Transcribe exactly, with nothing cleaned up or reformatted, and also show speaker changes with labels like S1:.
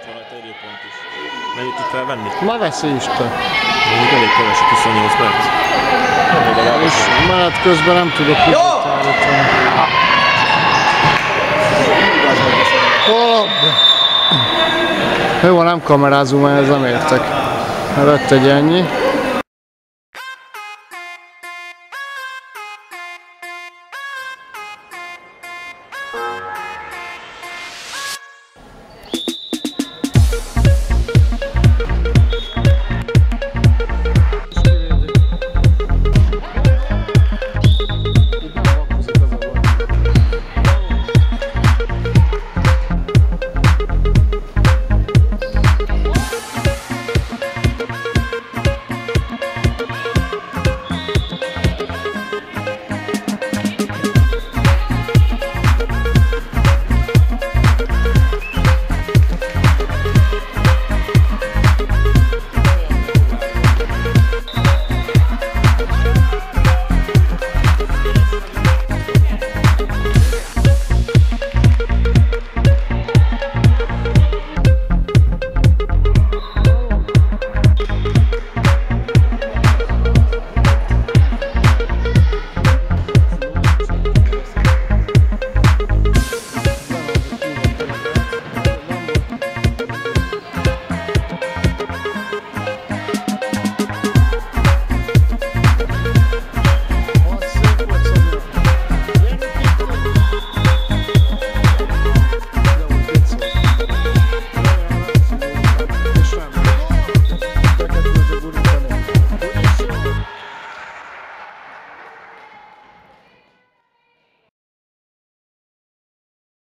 S1: van rajta időpont is. Mennyit tud felvenni?
S2: Ma veszi Isten.
S1: Mondjuk elég keveset, huszonnyolc perc.
S2: És menet közben nem tudok húzat állítani. Hol? Jó, nem kamerázunk, mert ez nem értek. Vett egy ennyi.